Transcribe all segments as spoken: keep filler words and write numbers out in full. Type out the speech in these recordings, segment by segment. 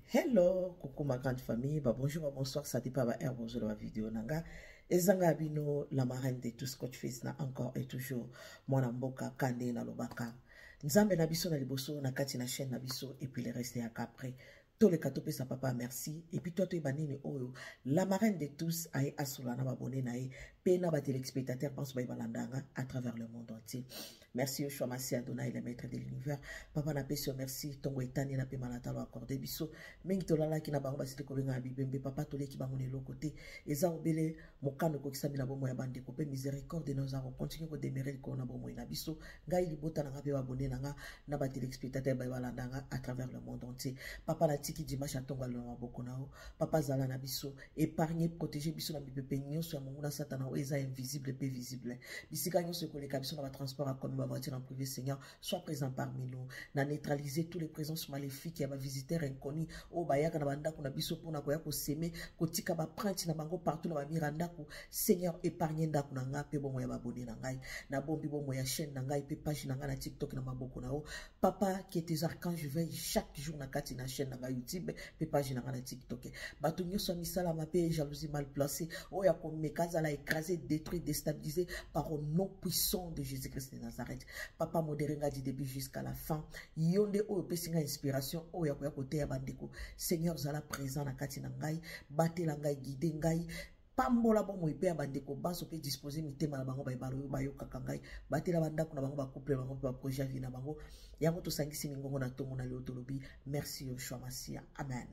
Hello, coucou ma grande famille. Bah, bonjour, bah, bonsoir, ça dépend bah, bonjour de la vidéo nanga. Ezanga abino la marraine de tous Coach Face na encore et toujours mwana mboka kande na lobaka. Nzambe na biso na liboso na kati na chaîne na biso et puis le reste ya après. Tous les cadeaux sa papa merci et puis toi tu banini oyo la marraine de tous aye asula na babone na ye pe na ba téléspectateurs pense ba balandanga à travers le monde entier. Merci Yoshua Massi Adonai le maître de l'univers. Papa na peso merci tongo etani na pe manatalo accordé biso. Mingi tolala ki na bango basite ko benga bibembe papa tole ki bango ne lokote eza obele mokano ko kisami na bomo ya bande ko pe miséricorde nos avons continuer ko demeurer ko na bomo na biso ngai libota na ngabe abonné na nga na ba téléspectateurs ba balandanga à travers le monde entier. Papa na tiki dimanche atonga lo maboko nao papa zala na biso épargner protéger biso na bipepe nyonso ya mongo na satana eza invisible pe visible bisika nyonso ko leka biso na ba transport à comme ba voiture en privé Seigneur soit présent parmi nous na neutraliser tous les présences maléfiques ya ba visiteurs inconnus o bayaka na banda kuna biso pona ko ya ko semer ko tika ba print na bango partout na ba miranda ko Seigneur épargner ndako na nga pe bomo ya babone na ngai na bombi bomo ya chaîne na ngai pe page na nga na TikTok na maboko nao papa qui tes archanges veillent chaque jour na kati na chaîne na nga YouTube pe page na nga na TikTok bato nyonso misala ma pe jalousie mal placée o ya ko mekaza la écraser détruire déstabiliser par au nom puissant de Jésus-Christ de Nazareth papa modéré nga du début jusqu'à la fin yonde o pe singa inspiration o ya ko ya côté ya bandeko Seigneur zala présent na kati na ngai batela ngai guider ngai pambola bomo ipe bandeko baso pe disposer mitema na bango ba balo ba yoka ngai batela bandako na bango ba couple bango ba projet vie na bango yango to sangisi mingongo na tongo na leotolobi merci Yoshua Massia amen.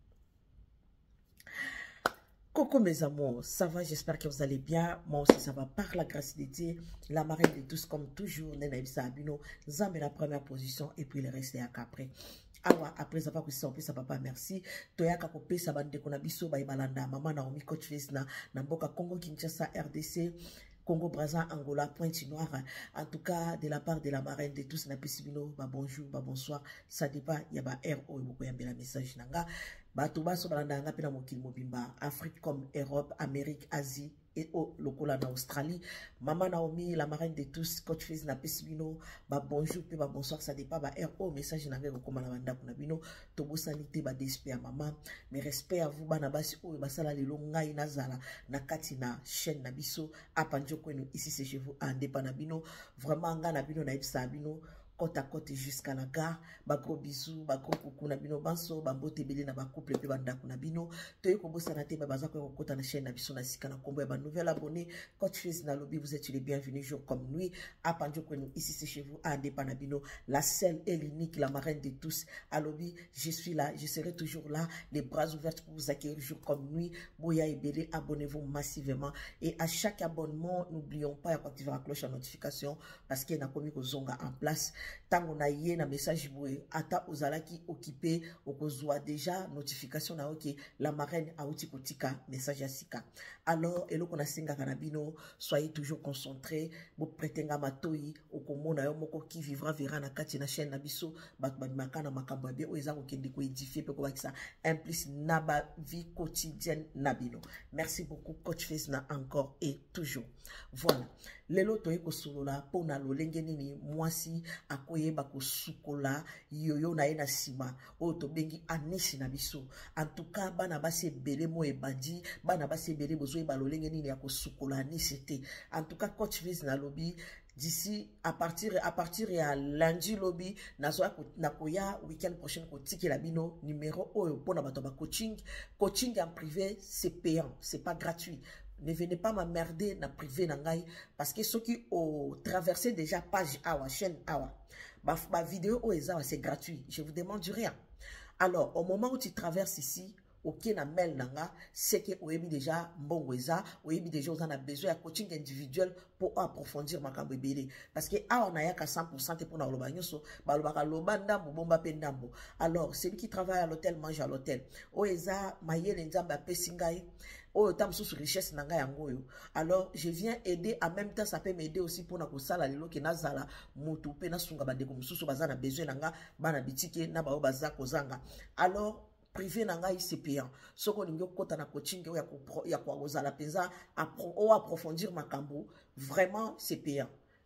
Coucou mes amours, ça va, j'espère que vous allez bien. Moi aussi ça va par la grâce de Dieu. La marraine de tous comme toujours, Nenaïbsa Abino, Zambe la première position et puis le reste est après. Awa, après avoir que ça, ça papa merci. Toyaka kopé sa bande kona biso ba ibalanda, maman Naomi Coach Face na na mboka Congo Kinshasa R D C. Congo Brazza Angola Pointe Noire en tout cas de la part de la marraine de tous na pisibino ba bonjour ba bonsoir ça dépend ya ba R O boko ya mbela message nanga bato baso balanda nga pena mokili mobimba Afrique comme Europe Amérique Asie et au lokola na Australie maman Naomi la marraine de tous Coach Face na pisibino ba bonjour pe ba bonsoir ça dépend ba R O message na vero comme la banda kuna bino to bosanité ba despé maman mes respect à vous bana basi o basala lelo ngai nazala na kati na chaîne na biso apanjo kwenu ici c'est chez vous indépendant bino vraiment nga na bino na ibsa bino côte à côte jusqu'à la gare ba gros bisous ba gros coucou na bino banso ba mbote belé na ba couple pe banda kuna bino toye ko bossa na te ba baza ko kota na chaîne na biso na sika na kombo ya ba nouvel abonné Coach Face na lobby vous êtes les bienvenus jour comme nuit apanjo kwenu ici c'est chez vous indépendant bino la seule et l'unique la marraine de tous à lobby je suis là je serai toujours là les bras ouverts pour vous accueillir jour comme nuit boya et belé abonnez-vous massivement et à chaque abonnement n'oublions pas d'activer la cloche à notification parce qu'il y a commis ko zonga en place. Tango na ye na message boue ata ozalaki occupé okozwa déjà notification na ok la marraine a outi kotika message asika alors eloko na singa kanabino soyez toujours concentrés bo pretenga matoi okomona yo moko qui vivra verra na kati na chaîne na biso bat ba makana makambo ya bien o eza ko kende ko édifier pe ko bakisa implice na ba vie quotidienne na bino. Merci beaucoup Coach Face na encore et toujours. Voilà lelo toye ko solola pona lolenge nini mwasi akoyeba ko sukola yoyo na ena sima o to bengi anisi na biso en tout cas bana basi ebele mo ebandi bana basi ebele bozo e balolenge nini ya ko sukola anisi te en tout cas Coach Face na lobby d'ici à partir à partir ya lundi lobby nazo na koya week-end prochain ko tiki la bino numéro oyo pona bato ba coaching coaching en privé c'est payant c'est pas gratuit. Ne venez pas m'emmerder na privé nangai parce que ceux qui ont traversé déjà page awa chaîne awa ma, ma vidéo au ezawa c'est gratuit, je vous demande rien. Alors au moment où tu traverses ici ok na mail nanga c'est que oyebi déjà mbongo eza oyebi déjà on a besoin de coaching individuel pour approfondir makambo ebele parce que awa na yaka cent pour cent pour na loba nyoso ba loba ka loba ndambo bomba pe ndambo. Alors celui qui travaille à l'hôtel mange à l'hôtel o eza mayele nzamba pesingai oh tam sous richesse nanga yangoyo. Alors je viens aider en même temps ça peut m'aider aussi pour na ko sala lelo ke nazala moto pe na sunga bandeko mususu bazana besoin nanga bana bitike na ba baza kozanga. Alors privé nanga c'est payant soko ningo kota na coaching ya ko ya ko ozala penza o approfondir makambo vraiment c'est payant.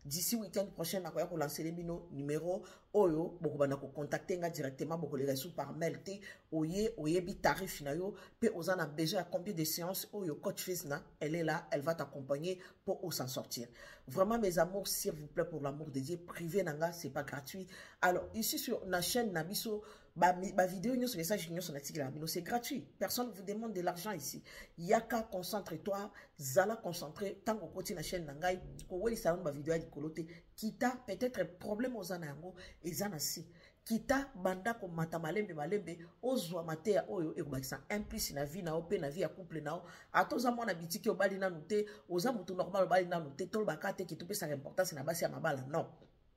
d'ici week-end prochain nakoya ko lancer bino numéro oyo boko bana ko contacter nga directement boko les reçu par mail te oye oye bi tarif na yo pe ozana besoin à combien de séances oyo coach Fizna elle est là, elle va t'accompagner pour s'en sortir. Vraiment mes amours, s'il vous plaît, pour l'amour de Dieu, privé nanga, c'est pas gratuit. Alors ici sur la chaîne Nabiso, ma vidéo sur message c'est gratuit. Personne ne vous demande de l'argent ici. Yaka, concentre-toi, Zala concentré, tant qu'on continue la chaîne Nangai, qu'on voit les salons ma vidéo à l'écoloté, quitta peut-être problème aux anango et zanasi. Kita banda ko mata malembe malembe ozwa matea oyo ekobakisa implice na vie na ope na vie ya couple na o atoza mwana bitiki obali na nute oza mutu normal obali na nute tol bakate ki tupesa importance na basi ya mabala non.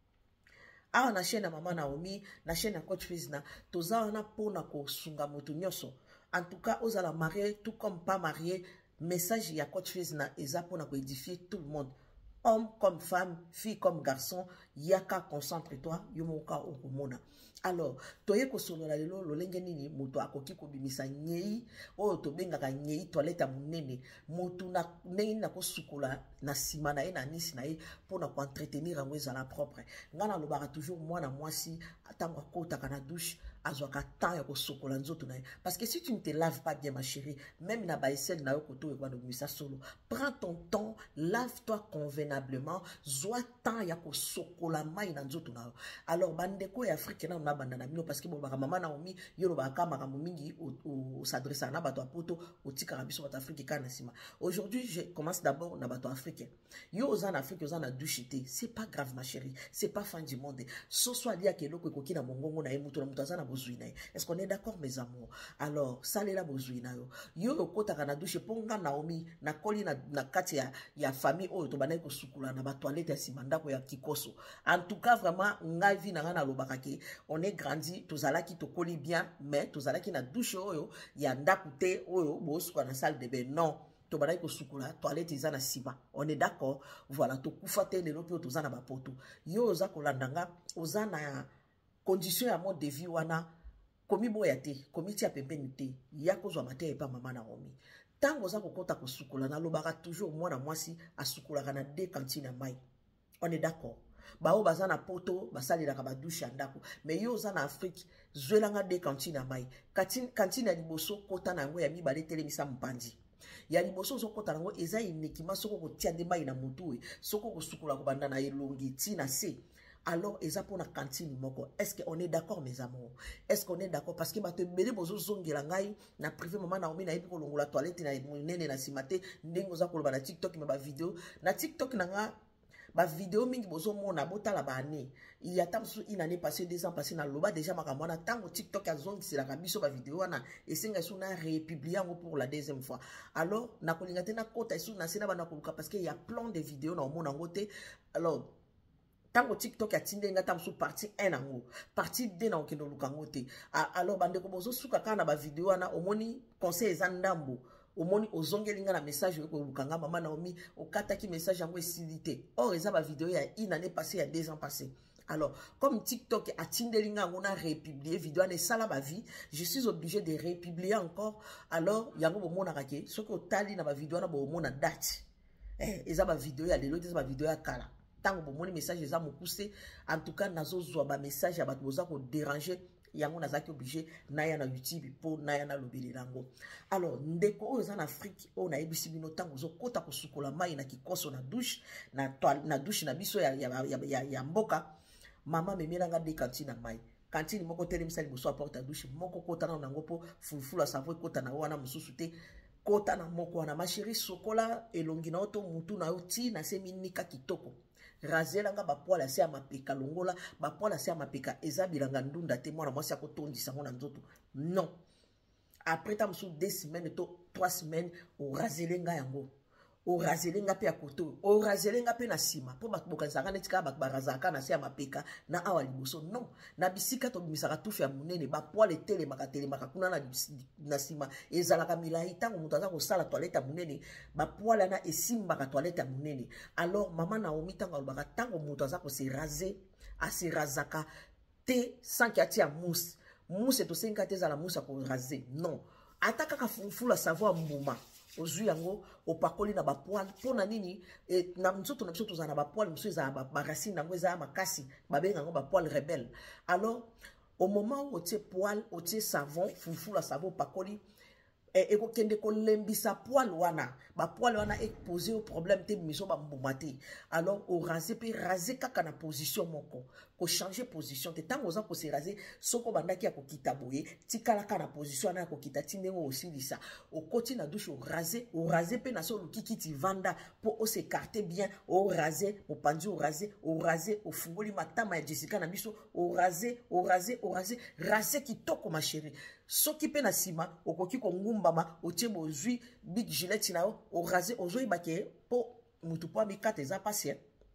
Awa na chaîne ya Mama Naomi na chaîne ya Coach Fizna toza wana pona ko sunga mutu nyoso. En tout cas ozala marié tout comme pas marié, message ya Coach Fizna eza pona ko édifier tout le monde. Homme comme femme, fille comme garçon, yaka concentre-toi, yomoka okomona. Alors, toye ko solo la lelo lolenge nini moto akoki ko bimisa nyei, o to benga ka nyei toilette munene, moto na nei na ko sukola na sima na e na nisi na e pona ko entretenir en weza la propre. Ngana lobaka toujours mwana mwasi atango kota kana douche azwaka temps ya ko sukola nzoto na e. Parce que si tu ne te laves pas bien ma chérie, même na baisselle na yo koto e kwa bimisa solo, prends ton temps, lave-toi convenablement, zwa temps ya ko sukola mai na nzoto na yo. Alors bandeko ya Afrique na na bandana mino parce que bon ba Mama Naomi yo ba ka makambo mingi o s'adresse na bato apoto o tika biso bato Afrique kana sima. Aujourd'hui, je commence d'abord na bato africain. Yo ozan Afrique ozan na douchité, c'est pas grave ma chérie, c'est pas fin du monde. So soit dia ke loko ekoki na mongongo na emuto na muto azana bozui na. Est-ce qu'on est d'accord mes amours? Alors, ça la bozui na yo. Yo okota kana douche ponga Naomi na koli na na kati ya ya famille oyo to banai ko sukula na ba toilette ya simanda ko ya kikoso. En tout cas vraiment ngai vi na na lobaka ke on est grandi, tozala qui te colle bien, mais tozala qui na douche oyo, ya ndakute oyo, bosuka na salle de bain, non. Tobana ko sukula, toilette izana siba. On est d'accord? Voilà, to kufate le lopi tozana ba poto. Yo oza kolandanga, ozana condition ya mode de vie wana, komi boyate, komi tia pembeni te, ya kozwa mate pa Mama Naomi. Tango oza kokota ko sukula na lobaka toujours mwana mwasi asukula kana de kantine mai. On est d'accord? Bao bazana poto basali la kaba douche andako mais yo za na Afrique zwelanga de kantine mai kantine kantine ya liboso kota nango ya mibale telemisa mpandi ya liboso zo kota nango eza inekima soko ko tia de mai na mutu soko ko sukula ko banda na elongi tina se. Alors eza pona kantine moko. Est-ce qu'on est d'accord mes amours? Est-ce qu'on est d'accord? Parce que ba te bele bozo zongela ngai na privé Mama Naomi na epi ko longola toilette na nene na simate ndengo za ko na TikTok me ba vidéo na TikTok na nga ba vidéo mingi bozo mona botala ba année il y a tant sous une année passée deux ans passés na loba déjà makamwana tango TikTok a zongi c'est la kabiso ba vidéo na et singa sou na républier pour la deuxième fois. Alors na kolinga te na kota sou na sena bana koluka parce que il y a plein de vidéos na mona ngote. Alors tango TikTok a tinde nga tam sou partie un nango partie deux na okendo luka ngote. Alors bande ko bozo suka kana ba vidéo na omoni conseil ezandambo omoni ozongelinga na message ko lukanga Mama Naomi okataki message yango esilité. Or eza ba vidéo ya une année passée, il y a deux ans passés. Alors, comme TikTok a tindelinga on a républié vidéo ne sala ba vie, je suis obligé de républier encore. Alors, yango bo mona kake, ce que tali na ba vidéo na bo mona date. Eh, eza ba vidéo ya lelo, eza ba vidéo ya kala. Tango bo moni message eza mo pousser, en tout cas nazo zo ba message ya ba boza ko déranger. Yango nazaki obligé naya na YouTube pour naya na lobeli lango. Alors ndeko oyo en Afrique o na ebisi bino tango zo kota ko sukola mai na kikoso na douche na toile na douche na biso ya ya ya, ya, ya mboka mama memelanga de kantine mai kantine moko telemisa liboso porte douche moko kota na nango po fulfula savo kota na wana mususu te kota na moko wana ma chérie sokola elongi na oto mutu na oti na seminika kitoko. Razelanga ba poala se amapeka longola ba poala se amapeka ezabilanga ndunda te mwana mwasi akotondisa ngona nzoto non après tam sous deux semaines to trois semaines o razelenga yango o razelenga pe akoto o razelenga pe na sima po ba bokanzaka netika ba barazaka na se amapeka na awa liboso non na bisika to bimisaka tufu ya munene ba poala tele makatele makakuna na na sima ezalaka milai tango mutu aza ko sala toilette munene ba poala na esimba ka toilette munene. Alors Mama Naomi tango alobaka tango mutu aza ko se raser a se razaka te sans qu'il y ait mousse mousse to senga te za la mousse ko raser non ataka ka funfula savoir mbuma ozui yango opakoli na ba poil pona nini et na nzoto na biso tozana ba poil muso eza ba racine nango eza makasi babenga ngo ba poil rebelle. Alors au moment où tu poil au tu savon fufu la savon pakoli et ko kende ko lembisa poil wana ba poil wana est posé au problème te miso ba mbumate. Alors au raser pe raser kaka na position moko ko changer position te tango za ko se raser soko bandaki ya ko kita boye tikala ka na position na ko kita tindengo aussi lisa au côté na douche au raser au raser pe na so lukiki ti vanda pour au s'écarter bien au raser au pendu au raser au raser au fungoli matama ya Jessica na biso au raser au raser au raser raser kitoko ma chérie soki pe na sima okoki ko ngumbama otie bozui big gilet na o raser ozoi bake po mutu po mi kate za passer.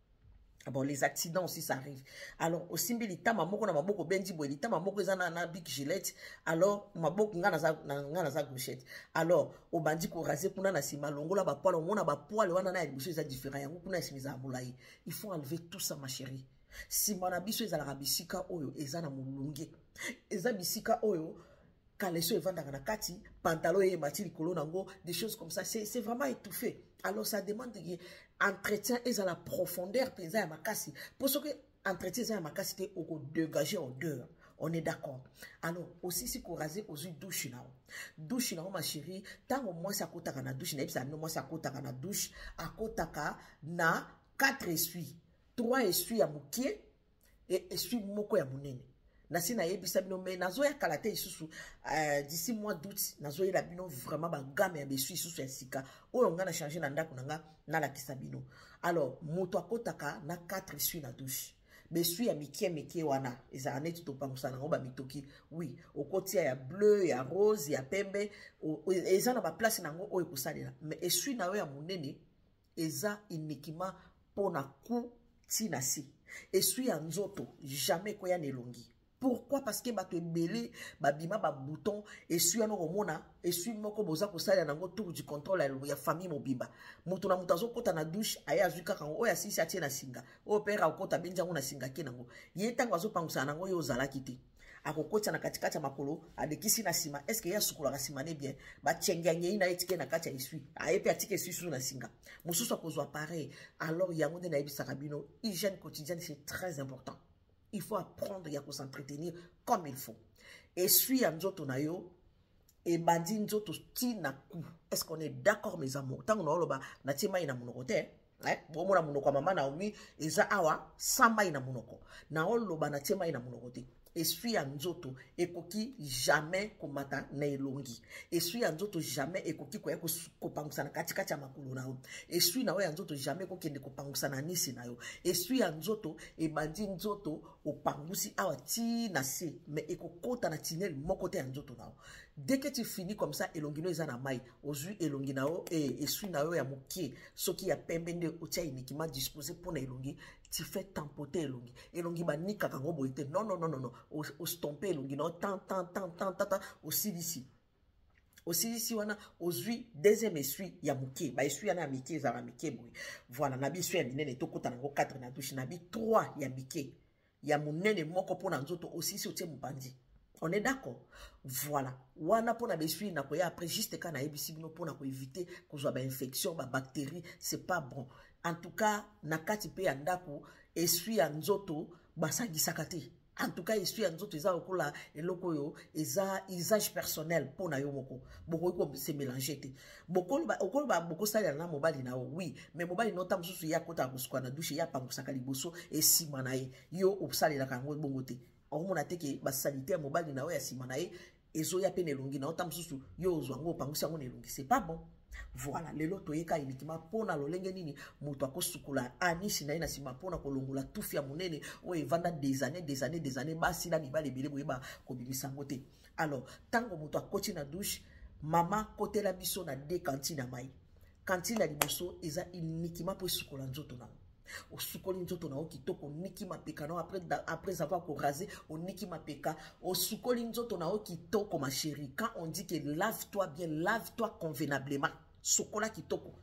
Bon, les accidents aussi, ça arrive. Alors, au simbi, l'ita mamoko na maboko bendi boy, l'ita mamoko ezana na big gilet. Alors, maboko nga na za nga na za gauchette. Alors, au bandi ko raser kuna na sima longola ba poil, on a ba poil wana na biso eza différent. Yango kuna esimiza mulai. Il faut enlever tout ça ma chérie. Si mon abiso ezala rabisika oyo ezana mulunge. Eza bisika oyo kaleso evanda na kati, pantalon et mati likolo nango, des choses comme ça, c'est c'est vraiment étouffé. Alors ça demande entretien et à la profondeur pesa ya makasi. Pour ce que entretien ya makasi te oko dégager odeur. On est d'accord. Alors aussi si ko raser aux douche na. Douche na ma chérie, tant au moins ça kotaka na douche na bisa no moi ça kotaka na douche, akotaka na quatre essuie, trois essuie ya mukie et essuie moko ya munene. Nasi na yebi sabino me nazo ya kalate isusu euh, d'ici mois d'août nazo ya bino vraiment ba gamme ya besu isusu ya sika oyo nga na changer na ndako nanga na la kisabino. Alors moto akotaka na quatre essuie na douche besu ya mikie mikie wana eza net to pangusa na ba mitoki oui okotia ya bleu ya rose ya pembe eza na ba place nango oyo kosalela mais essuie na yo ya munene eza uniquement pona ku tina si essuie ya nzoto jamais koya nelongi. Pourquoi? Parce que bato ebele babima ba bouton essuie no komona essuie moko boza ko sala nango tour du contrôle ya famille mobimba mutu na mutu azokota na douche aya azuka kango oya sisi atie na singa o pera okota benjango na singa ke nango ye tango azopangusa nango yo ozala kiti akokota na katikati ya makolo adekisi na sima est-ce que ya sukula ka sima ne bien ba tshenganye ina etike na kati ya essuie ayepe atike essuie sous na singa mususu akozwa pareil. Alors yango nde na yebisa kabino hygiène quotidienne c'est très important. Il faut apprendre à s'entretenir comme il faut. Et suis à nzoto na yo et bandi nzoto ti na ku. Est-ce qu'on est d'accord mes amours? Tant qu'on a na tima ina munoko te, eh, bon mona munoko mama na umi eza awa samba ina munoko. Na olo ba na tima ina munoko te. Essuie à nzoto ekoki jamais komata na elongi. Essuie à nzoto jamais ekoki koya kopangusa na katikati ya makulu na yo. Essuie na yo ya nzoto jamais kokende kopangusa na nisi na yo. Essuie à nzoto ebandi nzoto opangusi awa ti na se mais ekokota na tinel moko te ya nzoto na yo. Dès que tu finis comme ça elongi no eza na mai ozui elongi na yo et essuie na yo ya mokie soki ya pembe nde otia uniquement disposé pour na elongi. Tu fais tampoter elongi elongi ba nika kango boite non non non non non o stomper elongi no tant tant tant tant tant aussi d'ici aussi d'ici wana ozui deuxième essuie ya mukie ba essuie ya na mikie za mikie boy voilà na bi essuie ya minene to kota nango quatre na douche na bi trois ya mikie ya munene moko pona nzoto aussi si otie mubandi. On est d'accord. Voilà. Wana pona besui na koya après juste kana ebisi bino pona ko éviter ko zo ba infection ba bactéries, c'est pas bon. En tout cas, nakati pe ya ndako essuie ya nzoto basangisaka te. En tout cas, essuie ya nzoto eza okola eloko yo eza usage personnel pona yo moko. Boko ko se mélanger te. Boko ba okolo ba boko sala na mobali na oui, mais mobali no tam susu ya kota kusukwa na douche ya pangusaka liboso esima na ye. Yo obsalela kango bongo te. Omona teke ba sanitaire mobali na yo ya sima na ye ezo ya pene longi na otam susu yo ozwango pangusa ngo nelongi, c'est pas bon. Voilà, lelo toyeka uniquement pona lolenge nini mutu akosukula anisi na ina sima pona kolongola tufi ya munene o evanda des années des années des années basi na mibale bele boyeba ko bimisa ngote. Alors tango mutu akoti na douche mama kote la biso na de cantine na mai cantine na liboso eza uniquement pour sukola nzoto na au sukoli nzoto na okitoko niki mapeka na après après avoir ko rasé au niki mapeka au sukoli nzoto na okitoko ma chérie. Quand on dit que lave-toi bien, lave-toi convenablement. Sokola kitoko.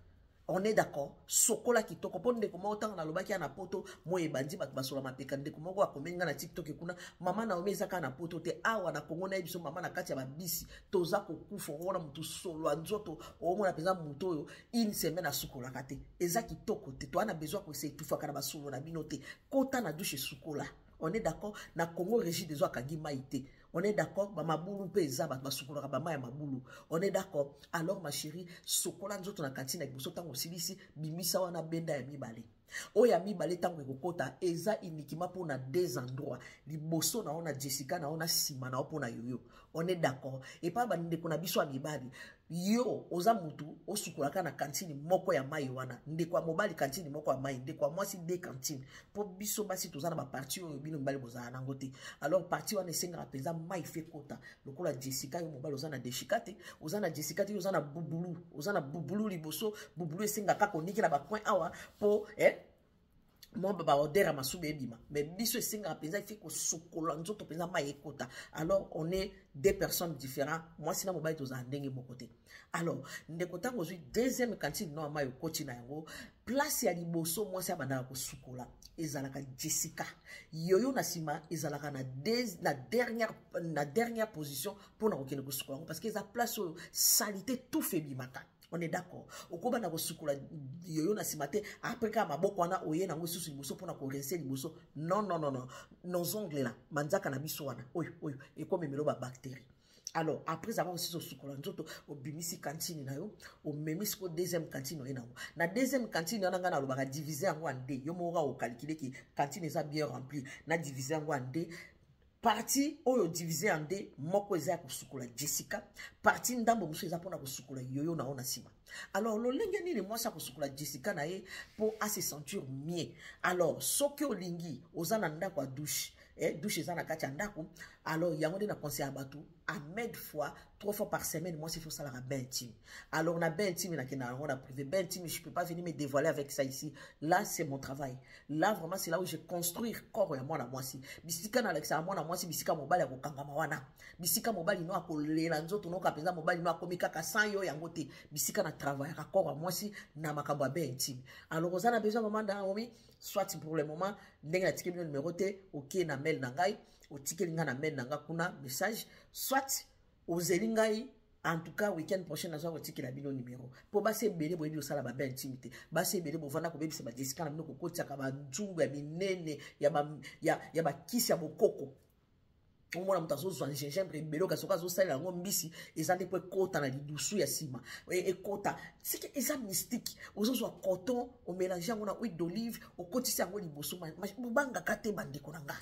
On est d'accord. Sokola kitoko ponde koma otanga na lobaki na poto moye bandi bat basola mapeka ndeko moko akomenga na TikTok kuna mama na omeza ka na poto te awa na Kongo na biso mama na kati ya babisi toza ko kufa ona mutu solo nzoto omona peza mutu oyo une semaine a sukola kate eza kitoko te to ana besoin ko essayer tufa kana basolo na binote kota na douche sukola. On est d'accord. Na Congo régie des oies kagi maïté. On est d'accord. Ba mabulu pe eza ba sukola ba ma ya mabulu. On est d'accord. Alors ma chérie, sokola nzoto na kantine ak boso tango silisi bimisa wana benda ya mibale. Oya mibale tango ekokota eza uniquement pour na deux endroits. Liboso na ona Jessica na ona Sima na opona yoyo. On est d'accord. Et pas bande ko na biso mibali. Yo oza mutu osukolaka na kantine moko ya mai wana ndekwa mobali kantine moko ya mai ndekwa mwasi de kantine po biso basi tozana ba parti oyo bino mbali bozana nango te. Alors parti wana esenga peza mai fe kota lokola Jessica yo mobali ozana deshikate ozana Jessica te ozana bubulu ozana bubulu liboso bubulu esenga kaka oniki na ba point awa po eh mon baba odera masube ebima mais biso esenga penza fait ko sokola nzoto penza ma ekota. Alors on est deux personnes différentes. Moi sina mobile to za ndenge moko te. Alors ndeko tango zui deuxième cantine no ma yokoti na yango place ya liboso moi sa bana ko sokola ezalaka Jessica yoyo na sima ezalaka na des na dernière na dernière position pour na kokene ko sokola parce que eza place oyo salité tout fait bimaka. On est d'accord. Okoba na kosukula yoyo na simate après ka maboko wana oye na ngosusu liboso pona ko rincer liboso. Non non non non. Nos ongles là, manzaka na biso wana. Oyo oyo et comme melo ba bactéries. Alors après avoir aussi so sukola nzoto o bimisi cantine na yo, o memisi ko deuxième cantine na yo. Na deuxième cantine na nga na lobaka diviser en one day. Yo mo ga o calculer ki cantine eza bien remplie. Na diviser en one day. Parti oyo divisé en deux moko eza kusukula Jessica parti ndambo muso eza pona kusukula yoyo na ona sima. Alors lo lenge ni le mwasa kusukula Jessica na ye pour à se sentir mieux. Alors soki olingi ozana ndako a douche eh douche eza na kati ya ndako. Alors yango de na conseil abatu à mettre fois trois fois par semaine moi c'est faut ça la bain intime. Alors na bain intime na kena on a privé bain intime je peux pas venir me dévoiler avec ça ici. Là c'est mon travail. Là vraiment c'est là où je construire corps ya moi na moi si bisika na Alexa moi na moi si bisika mobali ya kokangama wana bisika mobali no akolela nzoto no kapenza mobali no akomika ka cent yo yango te bisika na travail ya corps moi si na makambo ya bain intime. Alors on a besoin moment dans oui soit pour le moment ndenge na tikeli numéro te OK na mail na ngai o tikeli nga na mail na nga kuna message soit ozeli ngai. En tout cas, week-end prochain, nous allons retirer la bino numéro. Pour basser belé, pour dire ça la belle intimité. Basser belé, pour vendre comme c'est ma Jessica, la bino koko, tia kaba nzungu, ya minene, ya ba, ya, ya ba kisi ya bokoko. Au moins, nous avons un gingembre, belé, ka soka zo sala ngo mbisi, ezali po kota na lidusu ya sima. Et kota, c'est que eza mystique. Ozo zo coton, on mélange ngona huile d'olive, au kotisi ngo liboso, ma, banga kate bande konanga.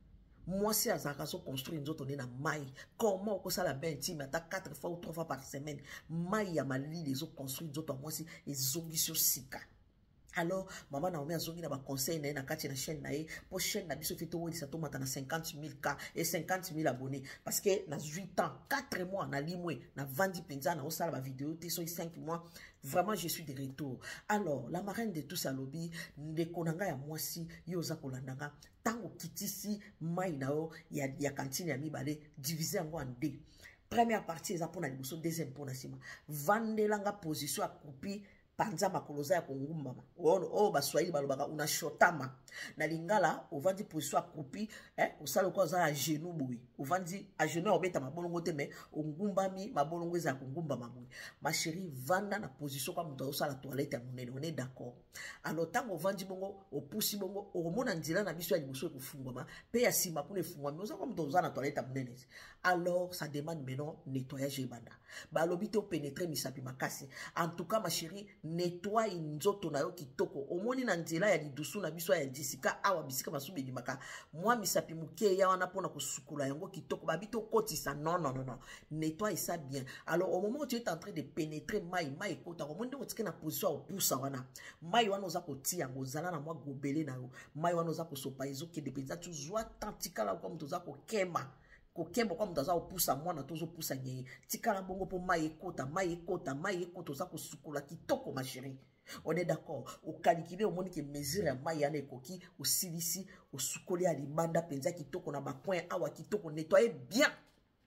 Moi, si Azaka so construit une autre na maille, comment on ça la bain intime, à quatre fois ou trois fois par semaine, maille à ma lit, les autres construits d'autres, moi, si, les zombies sur sika. Alors, maman na omi azongi na ba conseil na na kati na chaîne na e pour chaîne na biso fito wodi sa tomata na cinquante mille K et cinquante mille abonnés parce que na huit ans, quatre mois na limwe na vendi penza na osala ba vidéo te so cinq mois vraiment je suis de retour. Alors, la marraine de tout ça lobby de konanga ya mwasi yoza kolandanga tango kitisi mai na o ya ya cantine ya mibale divisé en en deux. Première partie eza pona liboso, deuxième pona sima. Vandelanga position accroupie panza makoloza ya kongumbama ono o baswahili balobaka una shotama na lingala ovandi position accroupi eh osala ko za a genou boui ovandi a genou obeta mabolongo te mais ongumbami mabolongo za kongumbama boui ma chérie vanda na position comme to osala toilette ya monene on est d'accord. Alors tango ovandi bongo opusi bongo omona nzila na biso ya liboso ekufungwama pe ya sima pour efungwama oza comme to osala toilette ya monene. Alors ça demande maintenant nettoyage ebanda balobite o pénétrer misapi makasi. En tout cas ma chérie nettoie nzoto na yo kitoko omoni na nzela ya lidusu na biso ya Jessica awa bisika masubi limaka moi misapi muke ya wana pona kosukula yango kitoko babito kotisa non non non non nettoie ça bien. Alors au moment où tu es en train de pénétrer mai mai kota omoni ngo tikena position au pousa wana mai wana oza kotia ngo zala na moi gobele na yo mai wana oza kosopa ezo ke depenza tu zwa tantikala comme toza ko kema kokembo comme dans un poussa mwana tozo poussa nye tikala bongo po mai ekota mai ekota mai ekota za kosukula kitoko ma chérie. On est d'accord. Au calculer au monde qui mesure ya mai yana ekoki au silisi au sukoli ya libanda penza kitoko na ba point awa kitoko nettoyer bien.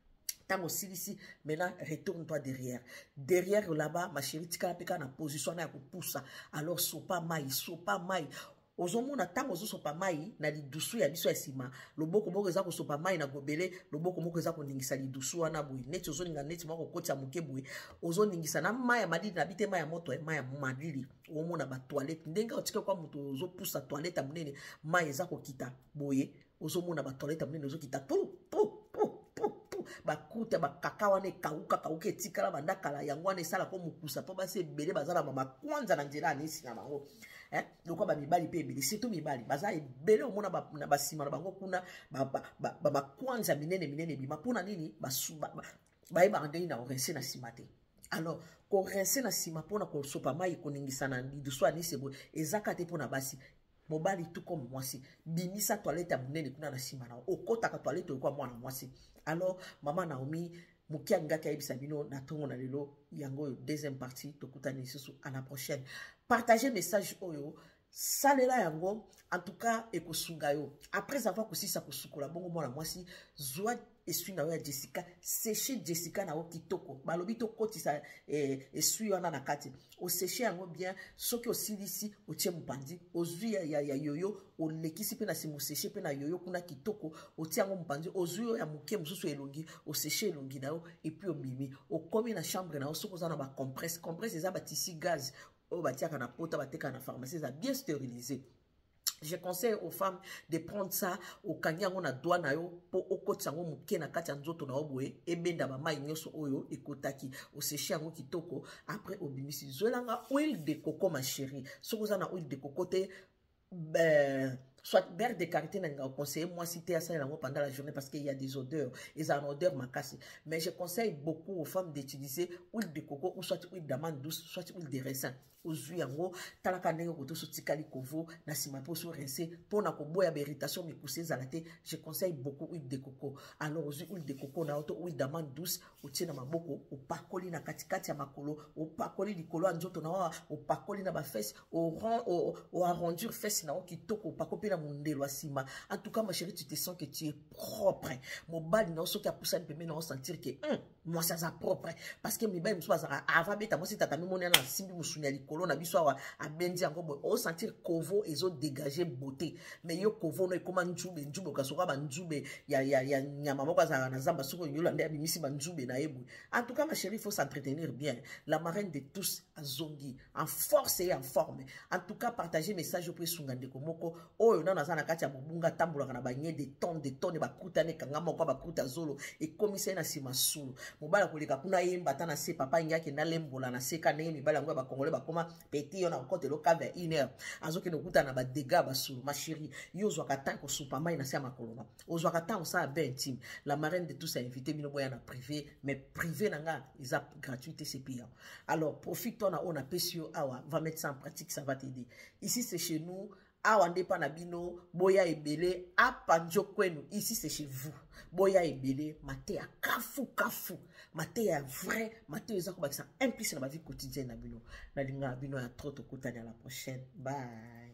Tango silisi, maintenant retourne-toi derrière. Derrière là-bas, ma chérie, tu as une position à poussa. Alors, sopa mai, sopa mai. Ozomona tango zo sopa mai na lidusu ya biso ya sima. Loboko moko eza ko sopa mai na gobele, loboko moko eza ko ningisa lidusu wana boye. Neti ozo ninga neti moko kotia muke boye. Ozo ningisa na mai ya madili na bite mai ya moto, mai ya madili. Omona ba toilette. Ndenga otike kwa muto ozo poussa toilette munene, mai eza ko kita boye. Ozomona ba toilette munene ozo kita tout tout. Bakuta bakaka wana kauka kauka etikala bandakala yango wana esala ko mukusa po basi ebele bazala mama kwanza na nzela anisi na bango eh lokwa ba mibali pe ebele surtout mibali baza ebele omona ba na basima na bango kuna ba ba ba kwanza minene minene bima pona nini basuba ba ba ndeni na orense na simate. Alors ko rense na sima pona ko sopa mai ko ningisa na lidusu anisi bo ezaka te pona basi mobali tout comme moi si bimisa toilette ya munene kuna na sima na okota ka toilette kwa mwana mwasi. Alors maman Naomi mukia ngaka yebisa bino na tongo na lelo yango deuxième partie tokutani susu à la prochaine. Partagez message oyo salela yango en tout cas ekosunga yo après avoir kusisa kusukola bongo mwana mwasi zwa esui na yo ya Jessica sécher Jessica na o kitoko balobi to kotisa eh esui wana na kati o sécher yango bien soki osilisi otie mpandi ozui ya, ya, ya yoyo o lekisi pe na simu sécher pe na yoyo kuna kitoko otie yango mpandi ozui ya muke mususu elongi o sécher elongi na yo et puis o bimi o komi na chambre na o soko za na ba compresse compresse eza ba tisi gaz o batiaka na pota bateka na pharmacie eza bien stérilisé. Je conseille aux femmes de prendre ça au kanyango na doigt na yo po okotsango muke na kati ya nzoto na oboye ebenda ba mai nyoso oyo ekotaki o sécher yango kitoko après obimisi zolanga huile de coco ma chérie soko za na huile de coco te ben soit beurre de karité n'a conseillé moi citer à ça pendant la journée parce qu'il y a des odeurs et ça en odeur m'a cassé mais je conseille beaucoup aux femmes d'utiliser huile de coco ou soit huile d'amande douce soit huile de raisin aux huiles en gros talaka ndenge koto so tikali kovo na sima po so rincer pour na ko boya irritation mi pousser zalate je conseille beaucoup huile de coco alors aux huile de coco na auto huile d'amande douce o tina maboko o pakoli na katikati ya makolo o pakoli likolo nzoto na o pakoli na ba fesse o rond o arrondir fesse na o kitoko o pakopela en tout cas ma chérie tu te sens que tu es propre mon bal non ce qui a poussé un peu mais non sentir que hum, moi ça ça propre parce que mes belles me soit avant beta moi si tata mi mona na simbi musunya likolo na biso a bendi encore o sentir kovo et zo dégager beauté mais yo kovo no comment njube njube kasoka ba njube ya ya ya nyama moko za na zamba soko yola ndia bimisi ba njube na yebu. En tout cas ma chérie il faut s'entretenir bien la marraine de tous à zongi en force et en forme. En tout cas partagez message au presungande komoko oyo na na sana kati ya mobunga tambula kana banye de tonnes de tonnes bakuta ne kanga moko bakuta zolo et komisa na sima sulu mobala koleka kuna yemba ta na se papa ngaki na lembola na seka ne mibala ngwa ba congolais ba koma petit yo na côté lo cave une heure azoki no kuta na ba dégâts ba sulu ma chérie yo zwa katan ko supa mai na se makoloma ozwa katan ça ben intime la marraine de tous a invité bino boya na privé mais privé nanga isa gratuité c'est payant. Alors profite toi na on a pesio awa va mettre ça en pratique ça va t'aider. Ici c'est chez nous awande pa na bino boya ebele apanjo kwenu ici c'est chez vous boya ebele mate ya kafu kafu mate ya vrai mate ezako bakisa impliqué na ba vie quotidienne na bino na linga bino ya trop to kutani à la prochaine bye.